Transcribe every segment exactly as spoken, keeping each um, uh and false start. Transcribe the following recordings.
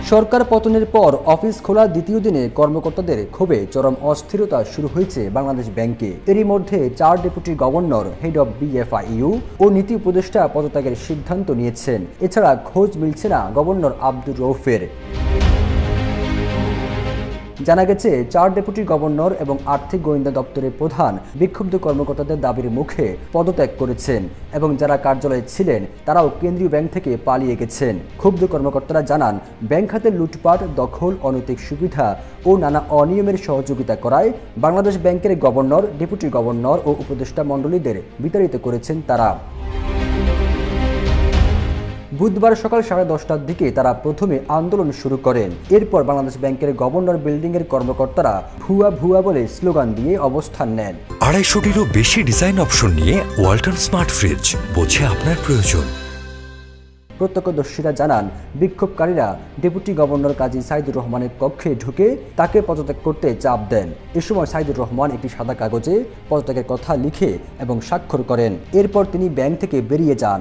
সরকার পতনের পর অফিস খোলা দ্বিতীয় দিনে কর্মকর্তাদের ক্ষোভে চরম অস্থিরতা শুরু হয়েছে বাংলাদেশ ব্যাংকে। এরই মধ্যে চার deputy governor, head of BFIU ও নীতি উপদেষ্টা পদত্যাগের সিদ্ধান্ত নিয়েছেন। এছাড়া খোঁজ মিলছে না গভর্নর আব্দুর রউফের। জানা গেছে, চার ডেপুটি গভর্নর এবং আর্থিক গোয়েন্দা দপ্তরের প্রধান বিক্ষুব্ধ কর্মকর্তাদের দাবির মুখে পদত্যাগ করেছেন এবং যারা কার্যালয়ে ছিলেন তারাও কেন্দ্রীয় ব্যাংক থেকে পালিয়ে গেছেন। ক্ষুব্ধ কর্মকর্তারা জানান, ব্যাংক খাতের লুটপাট, দখল, অনৈতিক সুবিধা ও নানা অনিয়মের সহযোগিতা করায় বাংলাদেশ ব্যাংকের গভর্নর, ডেপুটি গভর্নর ও উপদেষ্টা মণ্ডলীদের বিতাড়িত করেছেন তারা। বুধবার সকাল সাড়ে দশটার দিকে তারা প্রথমে আন্দোলন শুরু করেন। এরপর বাংলাদেশ ব্যাংকের গভর্নর বিল্ডিং এর কর্মকর্তারা ভুয়া ভুয়া বলে স্লোগান দিয়ে অবস্থান নেন। আড়াইশোটিরও বেশি ডিজাইন অপশন নিয়ে ওয়ালটন স্মার্ট ফ্রিজ, বোঝে আপনার প্রয়োজন। প্রত্যক্ষদর্শীরা জানান, বিক্ষোভকারীরা ডেপুটি গভর্নর কাজী সাইদুর রহমানের কক্ষে ঢুকে তাকে পদত্যাগ করতে চাপ দেন। এ সময় সাইদুর রহমান একটি সাদা কাগজে পদত্যাগের কথা লিখে এবং স্বাক্ষর করেন। এরপর তিনি ব্যাংক থেকে বেরিয়ে যান।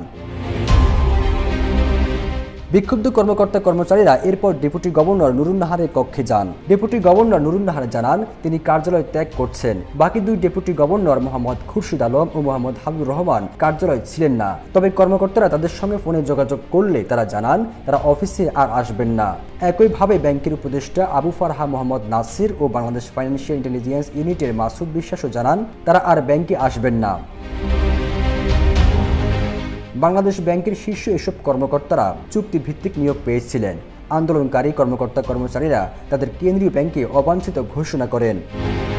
বিক্ষুব্ধ কর্মকর্তা কর্মচারীরা এরপর ডেপুটি গভর্নর নুরুন নাহারের কক্ষে যান। ডেপুটি গভর্নর নুরুন নাহার জানান, তিনি কার্যালয় ত্যাগ করছেন। বাকি দুই ডেপুটি গভর্নর মোহাম্মদ খুরশিদ আলম ও মোহাম্মদ হাবিবুর রহমান কার্যালয়ে ছিলেন না। তবে কর্মকর্তারা তাদের সঙ্গে ফোনে যোগাযোগ করলে তারা জানান তারা অফিসে আর আসবেন না। একইভাবে ব্যাংকের উপদেষ্টা আবু ফারহা মোহাম্মদ নাসির ও বাংলাদেশ ফাইন্যান্সিয়াল ইন্টেলিজেন্স ইউনিটের মাসুদ বিশ্বাসও জানান তারা আর ব্যাংকে আসবেন না। বাংলাদেশ ব্যাংকের শীর্ষ এসব কর্মকর্তারা চুক্তিভিত্তিক নিয়োগ পেয়েছিলেন। আন্দোলনকারী কর্মকর্তা কর্মচারীরা তাদের কেন্দ্রীয় ব্যাংকে অবাঞ্ছিত ঘোষণা করেন।